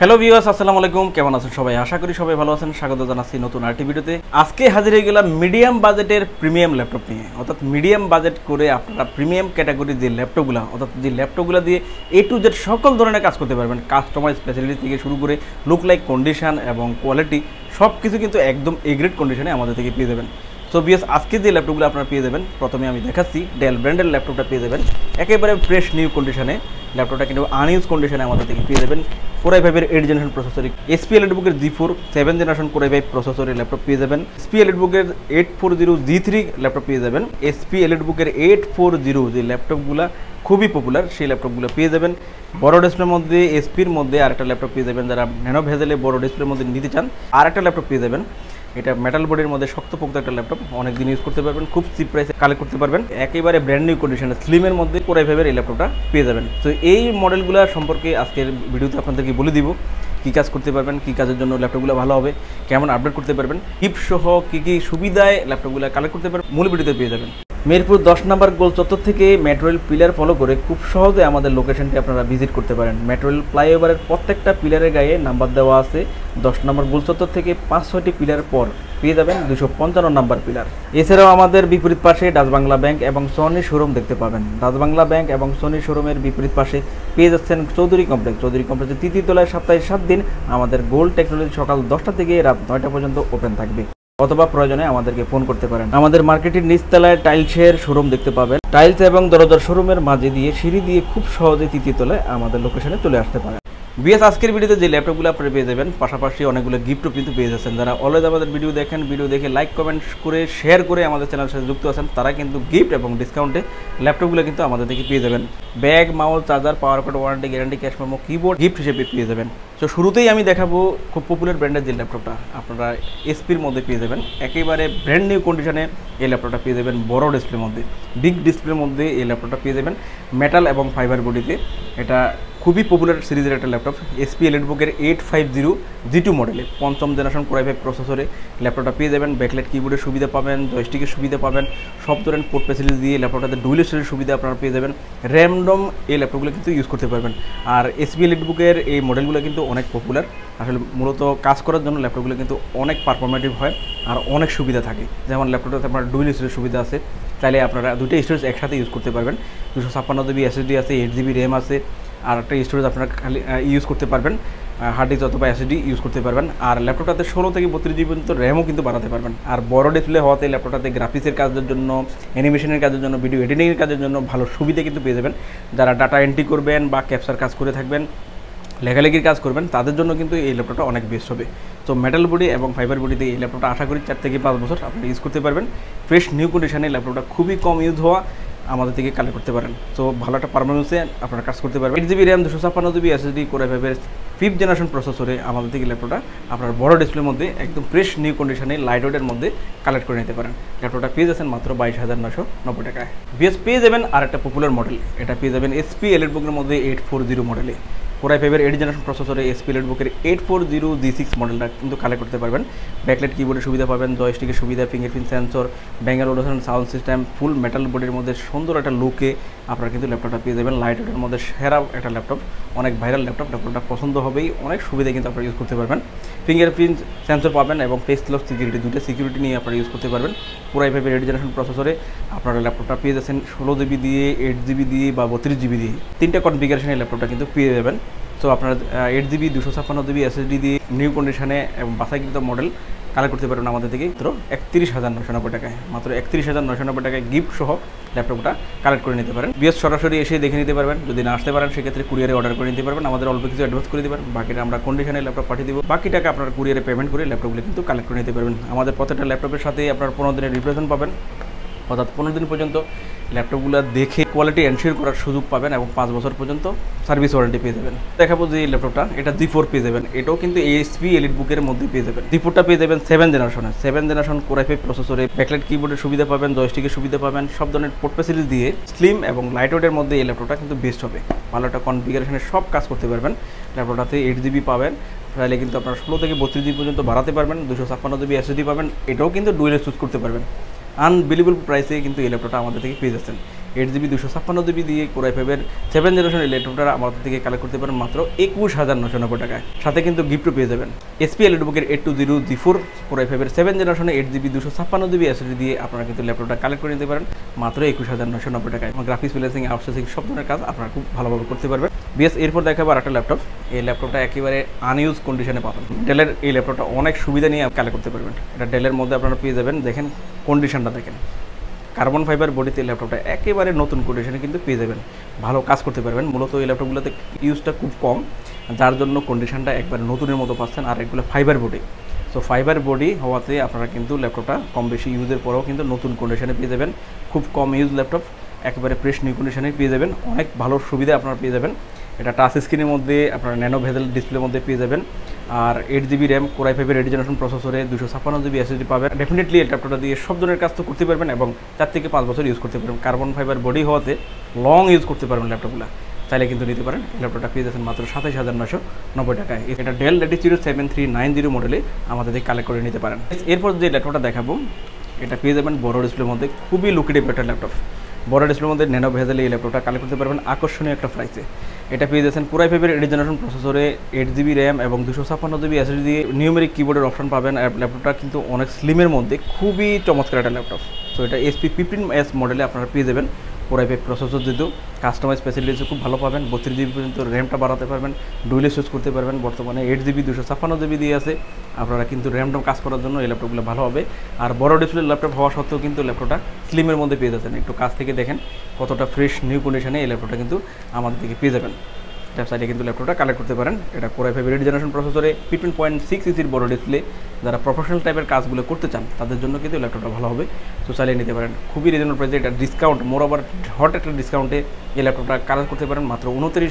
Hello viewers, আসসালামু আলাইকুম। কেমন আছেন সবাই? আশা করি সবাই ভালো আছেন। স্বাগত জানাচ্ছি নতুন আরেকটি ভিডিওতে। আজকে হাজির হয়ে গেলাম মিডিয়াম বাজেটের প্রিমিয়াম ল্যাপটপ নিয়ে। অর্থাৎ মিডিয়াম বাজেট করে আপনারা প্রিমিয়াম ক্যাটাগরির যে ল্যাপটপগুলো, অর্থাৎ যে ল্যাপটপগুলো দিয়ে এ টু জেড সকল ধরনের কাজ করতে পারবেন, কাস্টমাইজ ফ্যাসিলিটি থেকে শুরু করে লুক লাইক কন্ডিশন এবং কোয়ালিটি সব কিছু কিন্তু একদম এ গ্রেড কন্ডিশনে আমাদের থেকে পেয়ে যাবেন। সো বিএস আজকে যে ল্যাপটপগুলো আপনারা পেয়ে যাবেন, প্রথমে আমি দেখাচ্ছি ডেল ব্র্যান্ডের ল্যাপটপটা পেয়ে যাবেন একেবারে ফ্রেশ নিউ কন্ডিশনে। ল্যাপটপটা কিন্তু আনইউজ কন্ডিশনে আমাদের থেকে পেয়ে যাবেন। কোর i5 এর 8 জেনারেশন প্রসেসর, এসপি এলিটবুকের G4 7 জেনারেশন কোর i5 প্রসেসরের ল্যাপটপ পেয়ে যাবেন। এসপি এলিটবুকের 840 G3 ল্যাপটপ পেয়ে যাবেন। এসপি এলিটবুকের 840 যে ল্যাপটপগুলো খুবই পপুলার সেই ল্যাপটপগুলো পেয়ে যাবেন। বড় ডিসপ্লের মধ্যে এসপির মধ্যে আরেকটা ল্যাপটপ পেয়ে যাবেন। যারা ন্যানো ভেজেলে বড় ডিসপ্লের মধ্যে নিতে চান আরেকটা ল্যাপটপ পেয়ে যাবেন। এটা মেটাল বডির মধ্যে শক্তপোক্ত একটা ল্যাপটপ, অনেক দিন ইউজ করতে পারবেন, খুব চিপ প্রাইসে কালেক্ট করতে পারবেন। একেবারে ব্র্যান্ড নিউ কন্ডিশনে স্লিমের মধ্যে কোর i5 এর এই ল্যাপটপটা পেয়ে যাবেন। তো এই মডেলগুলো সম্পর্কে আজকের ভিডিওতে আপনাদেরকে বলে দিব কী কাজ করতে পারবেন, কী কাজের জন্য ল্যাপটপগুলো ভালো হবে, কেমন আপডেট করতে পারবেন, টিপ সহ কী কী সুবিধায় ল্যাপটপগুলো কালেক্ট করতে পারবেন মূল ভিডিওতে পেয়ে যাবেন। মিরপুর 10 নম্বর গোল চত্বর থেকে মেট্রো রেল পিলার ফলো করে খুব সহজে আমাদের লোকেশনটি আপনারা ভিজিট করতে পারেন। মেট্রো রেল ফ্লাইওভারের প্রত্যেকটা পিলারের গায়ে নাম্বার দেওয়া আছে। 10 নম্বর গোল চত্বর থেকে 5-6টি পিলার পর পেয়ে যাবেন 255 নম্বর পিলার। এছাড়াও আমাদের বিপরীত পাশে ডাচ বাংলা ব্যাংক এবং সনি শোরুম দেখতে পাবেন। ডাচ বাংলা ব্যাংক এবং সনি শোরুমের বিপরীত পাশে পেয়ে যাচ্ছেন চৌধুরী কমপ্লেক্স। চৌধুরী কমপ্লেক্সের তৃতীয় তলায় সপ্তাহে 7 দিন আমাদের গোল্ড টেকনোলজি সকাল 10টা থেকে রাত 9টা পর্যন্ত ওপেন থাকবে, অথবা প্রয়োজনে আমাদেরকে ফোন করতে পারেন। আমাদের মার্কেটের নিচতলায় টাইলসের শোরুম দেখতে পাবেন। টাইলস এবং দরজার শোরুমের মাঝে দিয়ে সিঁড়ি দিয়ে খুব সহজে তৃতীয় তলায় আমাদের লোকেশনে চলে আসতে পারেন। বিএস আজকের ভিডিওতে যে ল্যাপটপগুলো আপনারা পেয়ে যাবেন, পাশাপাশি অনেকগুলো গিফটও কিন্তু পেয়ে যাচ্ছেন। যারা অলওয়েজ আমাদের ভিডিও দেখেন, ভিডিও দেখে লাইক কমেন্ট করে শেয়ার করে আমাদের চ্যানেলের সাথে যুক্ত আছেন, তারা কিন্তু গিফট এবং ডিসকাউন্টে ল্যাপটপগুলো কিন্তু আমাদের থেকে পেয়ে যাবেন। Bag, mouse, charger, power card, warranty, guarantee, cash memo, keyboard gift হিসেবে পেয়ে যাবেন। তো শুরুতেই আমি দেখাবো খুব পপুলার ব্র্যান্ডের যে ল্যাপটপটা আপনারা এসপির মধ্যে পেয়ে যাবেন। একেবারে ব্র্যান্ড নিউ কন্ডিশনে এই ল্যাপটপটা পেয়ে যাবেন। বড় ডিসপ্লের মধ্যে, বিগ ডিসপ্লের মধ্যে এই ল্যাপটপটা পেয়ে যাবেন মেটাল এবং ফাইবার বডিতে। এটা খুবই পপুলার সিরিজের একটা ল্যাপটপ। এসপি এলিটবুকের 850 G2 মডেলে 5ম জেনারেশন কোর i5 প্রসেসরে ল্যাপটপটা পেয়ে যাবেন। ব্যাকলাইট কিবোর্ডের সুবিধা পাবেন, জয়স্টিকের সুবিধা পাবেন, সব ধরনের পোর্ট ফ্যাসিলিটি দিয়ে ল্যাপটপটাতে ডুয়েল স্টোরেজের সুবিধা আপনারা পেয়ে যাবেন। র্যামডম এই ল্যাপটপগুলো কিন্তু ইউজ করতে পারবেন। আর এসপি এলিটবুকের এই মডেলগুলো কিন্তু অনেক পপুলার। আসলে মূলত কাজ করার জন্য ল্যাপটপগুলো কিন্তু অনেক পারফরমেটিভ হয় আর অনেক সুবিধা থাকে। যেমন ল্যাপটপটাতে আপনার ডুয়েল স্টোরেজ সুবিধা আছে, তাইলে আপনারা দুটো স্টোরেজ একসাথে ইউজ করতে পারবেন। 256 GB SSD আছে, 8 GB র্যাম আছে, আর একটা স্টোরেজ আপনারা খালি ইউজ করতে পারবেন, হার্ড ডিস্ক অথবা SSD ইউজ করতে পারবেন। আর ল্যাপটপটাতে 16 থেকে 32 GB পর্যন্ত র্যামও কিন্তু বাড়াতে পারবেন। আর বড় ডিসপ্লে হওয়াতে ল্যাপটপটাতে গ্রাফিক্সের কাজের জন্য, অ্যানিমেশনের কাজের জন্য, ভিডিও এডিটিংয়ের কাজের জন্য ভালো সুবিধা কিন্তু পেয়ে যাবেন। যারা ডাটা এন্ট্রি করবেন বা ক্যাপচার কাজ করে থাকবেন, লেখালেখির কাজ করবেন, তাদের জন্য কিন্তু এই ল্যাপটপটা অনেক বেস্ট হবে। তো মেটাল বডি এবং ফাইবার বডিতে এই ল্যাপটপটা আশা করি 4 থেকে 5 বছর আপনি ইউজ করতে পারবেন। ফ্রেশ নিউ কন্ডিশনে ল্যাপটপটা খুবই কম ইউজ হওয়া আমাদের থেকে কালেক্ট করতে পারেন। তো ভালো একটা পারফরমেন্সে আপনারা কাজ করতে পারবেন। 8 GB RAM, 256 GB SSD core i5 এর 5th জেনারেশন প্রসেসরে আমাদের থেকে ল্যাপটপটা আপনার বড় ডিসপ্লের মধ্যে একদম ফ্রেশ নিউ কন্ডিশনে লাইট ওয়েটের মধ্যে কালেক্ট করে নিতে পারেন। ল্যাপটপটা পেয়ে যাচ্ছেন মাত্র 22,990 টাকায়। বিএস পেয়ে যাবেন আর একটা পপুলার মডেল, এটা পেয়ে যাবেন এসপি এলিটবুকের মধ্যে 840 মডেলে। কোর i5 এর 8 জেনারেশন প্রসেসরে এসপি এলিটবুকের 840 G6 মডেলটা কিন্তু কালেক্ট করতে পারবেন। ব্যাকলাইট কিবোর্ডের সুবিধা পাবেন, জয়স্টিকের সুবিধা, ফিঙ্গারপ্রিন্ট সেন্সর, ব্যাঙ্গার rotation sound system, full metal বডির মধ্যে সুন্দর একটা লুকে আপনারা কিন্তু ল্যাপটপটা পেয়ে যাবেন। লাইট ওয়েটের মধ্যে সেরা একটা ল্যাপটপ, অনেক ভাইরাল ল্যাপটপ। ল্যাপটপটা পছন্দ হবেই, অনেক সুবিধা কিন্তু আপনারা ইউজ করতে পারবেন। ফিঙ্গারপ্রিন্ট সেন্সর পাবেন এবং ফেস লক সিকিউরিটি, দুটো সিকিউরিটি নিয়ে আপনারা ইউজ করতে পারবেন। কোর i5 এর 8 জেনারেশন প্রসেসরে আপনারা ল্যাপটপটা পেয়ে যাচ্ছেন 16 GB দিয়ে, 8 GB দিয়ে বা 32 GB দিয়ে, 3টা কনফিগারেশনে ল্যাপটপটা কিন্তু পেয়ে যাবেন। তো আপনারা 8 GB 256 GB SSD দিয়ে নিউ কন্ডিশনে এবং বাছাইকৃত মডেল কালেক্ট করতে পারবেন আমাদের থেকে মাত্র 31,990 টাকায়। মাত্র 31,990 টাকায় গিফট সহ ল্যাপটপটা কালেক্ট করে নিতে পারেন। বিএস সরাসরি এসে দেখে নিতে পারবেন। যদি না আসতে পারেন সেক্ষেত্রে কুরিয়ারে অর্ডার করে নিতে পারবেন। আমাদের অল্প কিছু অ্যাডভান্স করে দেবেন, বাকিটা আমরা কন্ডিশনে ল্যাপটপ পাঠিয়ে দেবো। বাকি টাকা আপনারা কুরিয়ারে পেমেন্ট করে ল্যাপটপগুলো কিন্তু কালেক্ট করে নিতে পারবেন। আমাদের প্রত্যেকটা ল্যাপটপের সাথে আপনার 15 দিনের রিপ্লেসমেন্ট পাবেন, অর্থাৎ 15 দিন পর্যন্ত ল্যাপটপগুলো দেখে কোয়ালিটি এনশিওর করার সুযোগ পাবেন এবং 5 বছর পর্যন্ত সার্ভিস ওয়ারেন্টি পেয়ে যাবেন। দেখাবো যে এই ল্যাপটপটা, এটা G4 পেয়ে যাবেন। এটাও কিন্তু এসপি এলিটবুকের মধ্যে পেয়ে যাবেন। G4টা পেয়ে যাবেন 7 জেনারেশনে, 7 জেনারেশন কোর i5 প্রসেসরে, ব্যাকলাইট কিবোর্ডের সুবিধা পাবেন, জয়স্টিকের সুবিধা পাবেন, সব ধরনের পোর্ট ফ্যাসিলিটি দিয়ে স্লিম এবং লাইট ওয়েটের মধ্যে এই ল্যাপটপটা কিন্তু বেস্ট হবে। ভালো একটা কনফিগারেশনে সব কাজ করতে পারবেন। ল্যাপটপটাতে 8 GB পাবেন, তাহলে কিন্তু আপনার 16 থেকে 32 GB পর্যন্ত বাড়াতে পারবেন। 256 GB SSD পাবেন, এটাও কিন্তু ডুয়েল ইউজ করতে পারবেন। আনবিলিভেবল প্রাইসে কিন্তু এই ল্যাপটপটা আমাদের থেকে পেয়ে যাচ্ছেন। 8GB 256GB দিয়ে Core i5-এর 7th জেনারেশন এই ল্যাপটপটা আমাদের থেকে কালেক্ট করতে পারেন মাত্র 21,990 টাকায়। সাথে কিন্তু গিফটও পেয়ে যাবেন। HP EliteBook-এর 820 G4 Core i5-এর 7th জেনারেশনে 8GB 256GB SSD দিয়ে আপনারা কিন্তু ল্যাপটপটা কালেক্ট করে নিতে পারেন মাত্র 21,990 টাকায়। গ্রাফিক্স ফ্রিল্যান্সিং, আউটসোর্সিং সব ধরনের কাজ আপনারা খুব ভালোভাবে করতে পারবেন। এরপর দেখাবো আরেকটা ল্যাপটপ। এই ল্যাপটপটা একেবারে আনইউজ কন্ডিশনে পাবেন। ডেলের এই ল্যাপটপটা অনেক সুবিধা নিয়ে কালেক্ট করতে পারবেন। এটা ডেলের মধ্যে আপনারা পেয়ে যাবেন। দেখেন কন্ডিশনটা দেখেন, কার্বন ফাইবার বডিতে ল্যাপটপটা একেবারে নতুন কন্ডিশনে কিন্তু পেয়ে যাবেন, ভালো কাজ করতে পারবেন। মূলত এই ল্যাপটপগুলোতে ইউজটা খুব কম, যার জন্য কন্ডিশনটা একবারে নতুনের মতো পাচ্ছেন। আর এগুলো fibre body, so fibre body হওয়াতে আপনারা কিন্তু ল্যাপটপটা কম বেশি ইউজের পরেও কিন্তু নতুন কন্ডিশনে পেয়ে যাবেন। খুব কম ইউজ ল্যাপটপ, একেবারে ফ্রেশ নিউ কন্ডিশনে পেয়ে যাবেন। অনেক ভালো সুবিধা আপনারা পেয়ে যাবেন। এটা টাচ স্ক্রিনের মধ্যে আপনারা ন্যানো ভেজেল ডিসপ্লের মধ্যে পেয়ে যাবেন। আর 8GB র্যাম, Core i5-এর 8th জেনারেশন প্রসেসরে 256GB SSD পাবেন। ডেফিনেটলি এই ল্যাপটপটা দিয়ে সব ধরনের কাজ তো করতে পারবেন এবং 4 থেকে 5 বছর ইউজ করতে পারবেন। কার্বন ফাইবার বডি হওয়াতে লং ইউজ করতে পারবেন ল্যাপটপগুলো। চাইলে কিন্তু নিতে পারেন। এই ল্যাপটপটা পেয়ে যাচ্ছেন মাত্র 27,990 টাকায়। এটা ডেল Latitude 7390 মডেলে আমাদের থেকে কালেক্ট করে নিতে পারেন। এরপর যে ল্যাপটপটা দেখাবো এটা পেয়ে যাবেন বড় ডিসপ্লের মধ্যে, খুবই লুক্রেটিভ একটা ল্যাপটপ। বড় ডিসপ্লের মধ্যে ন্যানো ভেজেল এই ল্যাপটপটা কালেক্ট করতে পারবেন আকর্ষণীয় একটা প্রাইসে। এটা পেয়ে যাচ্ছেন Core i5-এর 8th জেনারেশন প্রসেসরে 8GB র্যাম এবং 256GB SSD দিয়ে নিউমেরিক কিবোর্ডের অপশন পাবেন। আর ল্যাপটপটা কিন্তু অনেক স্লিমের মধ্যে খুবই চমৎকার একটা ল্যাপটপ। সো এটা SP15S মডেলে আপনারা পেয়ে যাবেন। Core i5 প্রসেসর যেহেতু কাস্টমাইজ ফ্যাসিলিটিস খুব ভালো পাবেন। 32GB পর্যন্ত র্যামটা বাড়াতে পারবেন, ডুয়েল ইউজ করতে পারবেন। বর্তমানে 8GB 256GB দিয়ে আছে, আপনারা কিন্তু র্যামটাম কাজ করার জন্য এই ল্যাপটপগুলো ভালো হবে। আর বড় ডিসপ্লে ল্যাপটপ হওয়া সত্ত্বেও কিন্তু ল্যাপটপটা স্লিমের মধ্যে পেয়ে যাচ্ছেন। একটু কাছ থেকে দেখেন কতটা ফ্রেশ নিউ কন্ডিশনে এই ল্যাপটপটা কিন্তু আমাদের থেকে পেয়ে যাবেন। সাইডে কিন্তু ল্যাপটপটা কালেক্ট করতে পারেন। এটা Core i5-এর 8th জেনারেশন প্রসেসরে 15.6 ইঞ্চির বড় ডিসপ্লে। যারা প্রফেশনাল টাইপের কাজগুলো করতে চান তাদের জন্য কিন্তু ল্যাপটপটা ভালো হবে, তো চালিয়ে নিতে পারেন। খুবই রিজনেবল প্রাইসে এটা ডিসকাউন্ট, মোর ওভার হট একটা ডিসকাউন্টে এই ল্যাপটপটা কালেক্ট করতে পারেন মাত্র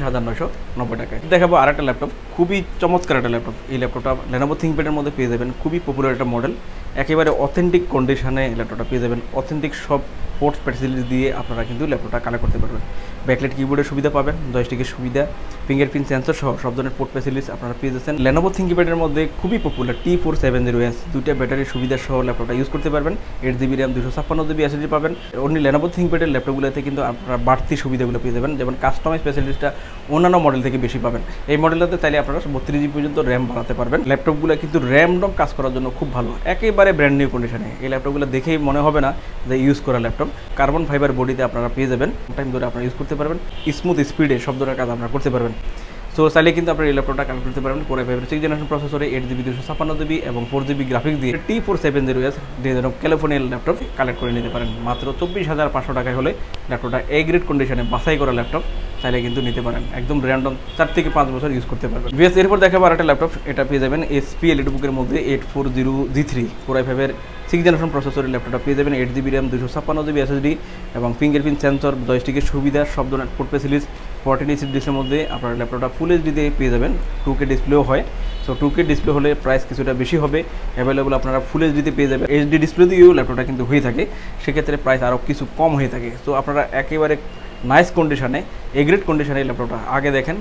29,990 টাকায়। দেখাবো আরেকটা ল্যাপটপ, খুবই চমৎকার একটা ল্যাপটপ। এই ল্যাপটপটা Lenovo ThinkPad-এর মধ্যে পেয়ে যাবেন। খুবই পপুলার একটা মডেল, একেবারে অথেন্টিক কন্ডিশনে ল্যাপটপটা পেয়ে যাবেন। অথেন্টিক সব পোর্ট ফ্যাসিলিটি দিয়ে আপনারা কিন্তু ল্যাপটপটা কানেক্ট করতে পারবেন। ব্যাকলাইট কিবোর্ডের সুবিধা পাবেন, জয়স্টিকের সুবিধা, ফিঙ্গারপ্রিন্ট সেন্সর সহ সব ধরনের পোর্ট ফ্যাসিলিটিস আপনারা পেয়ে যাচ্ছেন। Lenovo ThinkPad-এর মধ্যে খুবই পপুলার T470S, দুইটা ব্যাটারির সুবিধা সহ ল্যাপটপটা ইউজ করতে পারবেন। 8GB র্যাম, 256GB SSD পাবেন। অনলি Lenovo ThinkPad-এর ল্যাপটপগুলোতে কিন্তু আপনারা বাড়তি সুবিধাগুলো পেয়ে যাবেন, যেমন কাস্টমাইজ ফ্যাসিলিটিসটা অন্যান্য মডেল থেকে বেশি পাবেন। এই মডেলটাতে চাইলে আপনারা 32GB পর্যন্ত র্যাম বাড়াতে পারবেন। ল্যাপটপগুলো কিন্তু র্যামডম কাজ করার জন্য খুব ভালো, একেবারে ব্র্যান্ড নিউ কন্ডিশনে। এই ল্যাপটপগুলো দেখেই মনে হবে না যে ইউজ করা ল্যাপটপ। কার্বন ফাইবার বডিতে আপনারা পেয়ে যাবেন, টাইম ধরে আপনারা ইউজ করতে পারবেন। স্মুথ স্পিডে সব ধরনের কাজ আপনারা করতে পারবেন। সো চাইলে কিন্তু আপনারা এই ল্যাপটপটা কানেক্ট করতে পারবেন Core i5-এর 6th জেনারেশন প্রসেসরে 8GB 256GB এবং 4GB গ্রাফিক্স দিয়ে T470S ক্যালিফোর্নিয়ান ল্যাপটপ কালেক্ট করে নিতে পারেন মাত্র 24,500 টাকায়। হলে ল্যাপটপটা এ গ্রেড কন্ডিশনে বাছাই করা ল্যাপটপ, চাইলে কিন্তু নিতে পারেন। একদম র্যান্ডম 4 থেকে 5 বছর ইউজ করতে পারবেন। এরপর দেখাবো আরেকটা ল্যাপটপ। এটা পেয়ে যাবেন HP EliteBook-এর মধ্যে 840 G3 Core i5-এর 6th জেনারেশন প্রসেসরের ল্যাপটপটা পেয়ে যাবেন। 8GB র্যাম, 256GB SSD এবং ফিঙ্গারপ্রিন্ট সেন্সর, জয়স্টিকের সুবিধা, সব ধরনের পোর্ট ফ্যাসিলিটিস। 14 ইঞ্চি ডিসপ্লের মধ্যে আপনার ল্যাপটপটা ফুল এইচডি দিয়ে পেয়ে যাবেন। 2K ডিসপ্লেও হয়, সো 2K ডিসপ্লে হলে প্রাইস কিছুটা বেশি হবে। অ্যাভেলেবল আপনারা ফুল এইচডিতে পেয়ে যাবেন। এইচডি ডিসপ্লে দিয়েও ল্যাপটপটা কিন্তু হয়ে থাকে, সেক্ষেত্রে প্রাইস আরও কিছু কম হয়ে থাকে। সো আপনারা একেবারে নাইস কন্ডিশনে, এ গ্রেড কন্ডিশনে এই ল্যাপটপটা আগে দেখেন।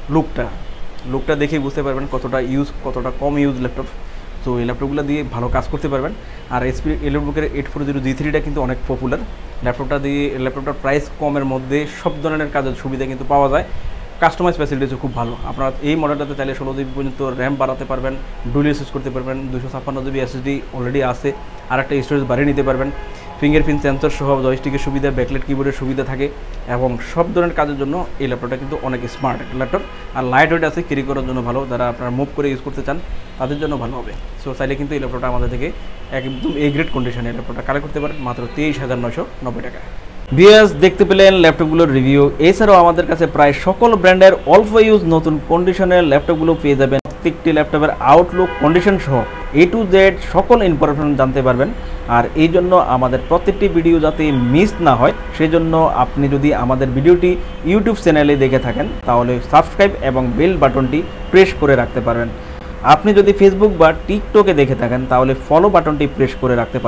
লুকটা দেখেই বুঝতে পারবেন কতটা কম ইউজ ল্যাপটপ। তো এই ল্যাপটপগুলো দিয়ে ভালো কাজ করতে পারবেন। আর HP EliteBook-এর 840 G3টা কিন্তু অনেক পপুলার। ল্যাপটপটার প্রাইস কমের মধ্যে সব ধরনের কাজের সুবিধা কিন্তু পাওয়া যায়। কাস্টমাইজ ফ্যাসিলিটিসও খুব ভালো। আপনারা এই মডেলটাতে চাইলে 16GB পর্যন্ত র্যাম বাড়াতে পারবেন, ডুয়েল ইউজ করতে পারবেন। 256GB SSD অলরেডি আছে, আর একটা স্টোরেজ বাড়িয়ে নিতে পারবেন। ফিঙ্গারপ্রিন্ট সেন্সর সহ জয়স্টিকের সুবিধা, ব্যাকলাইট কিবোর্ডের সুবিধা থাকে এবং সব ধরনের কাজের জন্য এই ল্যাপটপটা কিন্তু অনেক স্মার্ট একটা ল্যাপটপ। আর লাইট ওয়েট আছে, ক্যারি করার জন্য ভালো। যারা আপনারা মুভ করে ইউজ করতে চান তাদের জন্য ভালো হবে। সো চাইলে কিন্তু এই ল্যাপটপটা আমাদের থেকে একদম এ গ্রেড কন্ডিশনে ল্যাপটপটা কালেক্ট করতে পারেন মাত্র 23,990 টাকা। ভিউয়ার্স, দেখতে পেলেন ল্যাপটপগুলোর রিভিউ। এছাড়াও আমাদের কাছে প্রায় সকল ব্র্যান্ডের অল্প ইউজ নতুন কন্ডিশনের ল্যাপটপগুলো পেয়ে যাবেন। প্রত্যেকটি ল্যাপটপের আউটলুক, কন্ডিশন সহ A to Z সকল ইনফরমেশন জানতে পারবেন। আর এই জন্য আমাদের প্রত্যেকটি ভিডিও যাতে মিস না হয়, সেজন্য আপনি যদি আমাদের ভিডিওটি ইউটিউব চ্যানেলে দেখে থাকেন তাহলে সাবস্ক্রাইব এবং বেল বাটনটি প্রেস করে রাখতে পারবেন। আপনি যদি ফেসবুক বা টিকটকে দেখে থাকেন তাহলে ফলো বাটনটি প্রেস করে রাখতে পারেন।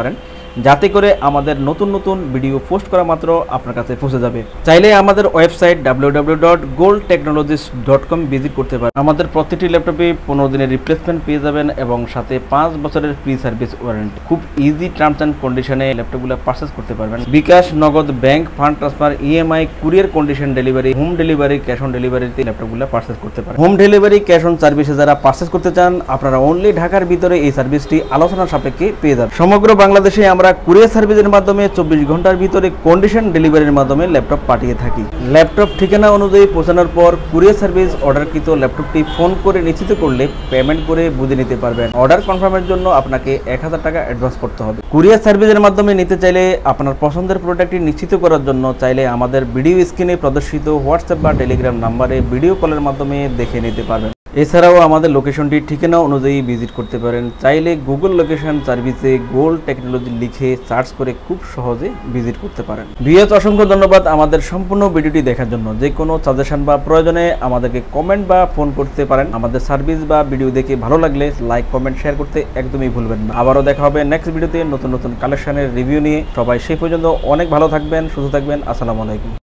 যাতে করে আমাদের নতুন নতুন ভিডিও পোস্ট করা মাত্র আপনার কাছে পৌঁছে যাবে। চাইলে আমাদের ওয়েবসাইট www.goldtechnologies.com ভিজিট করতে পারেন। আমাদের প্রতিটি ল্যাপটপে 15 দিনের রিপ্লেসমেন্ট পেয়ে যাবেন এবং সাথে 5 বছরের ফ্রি সার্ভিস ওয়ারেন্টি। খুব ইজি টার্মস অ্যান্ড কন্ডিশনে ল্যাপটপগুলো পারচেজ করতে পারবেন। BKash, Nagad, bank, fund transfer, EMI, courier condition delivery, home delivery, cash on ডেলিভারিতে ল্যাপটপগুলো পারচেজ করতে পারেন। হোম ডেলিভারি, ক্যাশ অন সার্ভিসে যারা পারচেজ করতে চান আপনারা অনলি ঢাকার ভিতরে এই সার্ভিসটি আলোচনার সাপেক্ষে পেয়ে যাবেন। সমগ্র বাংলাদেশে আমরা কুরিয়ার সার্ভিসের মাধ্যমে 24 ঘন্টার ভিতরে কন্ডিশন ডেলিভারির মাধ্যমে ল্যাপটপ পাঠিয়ে থাকি। ল্যাপটপ ঠিকানা অনুযায়ী পৌঁছানোর পর কুরিয়ার সার্ভিস অর্ডারকৃত ল্যাপটপটি ফোন করে নিশ্চিত করলে পেমেন্ট করে বুঝে নিতে পারবেন। অর্ডার কনফার্মের জন্য আপনাকে 1000 টাকা অ্যাডভান্স করতে হবে। কুরিয়ার সার্ভিসের মাধ্যমে নিতে চাইলে আপনার পছন্দের প্রোডাক্টটি নিশ্চিত করার জন্য চাইলে আমাদের ভিডিও স্ক্রিনে প্রদর্শিত হোয়াটসঅ্যাপ বা টেলিগ্রাম নাম্বারে ভিডিও কলের মাধ্যমে দেখে নিতে পারবেন। এছাড়াও আমাদের লোকেশনটি ঠিকানা অনুযায়ী ভিজিট করতে পারেন। চাইলে গুগল লোকেশন সার্ভিসে গোল্ড টেকনোলজি লিখে সার্চ করে খুব সহজে ভিজিট করতে পারেন। ভিউয়ার্স, অসংখ্য ধন্যবাদ আমাদের সম্পূর্ণ ভিডিওটি দেখার জন্য। যে কোনো সাজেশন বা প্রয়োজনে আমাদেরকে কমেন্ট বা ফোন করতে পারেন। আমাদের সার্ভিস বা ভিডিও দেখে ভালো লাগলে লাইক, কমেন্ট, শেয়ার করতে একদমই ভুলবেন না। আবারও দেখা হবে নেক্সট ভিডিওতে নতুন নতুন কালেকশনের রিভিউ নিয়ে। সবাই সেই পর্যন্ত অনেক ভালো থাকবেন, সুস্থ থাকবেন। আসসালামু আলাইকুম।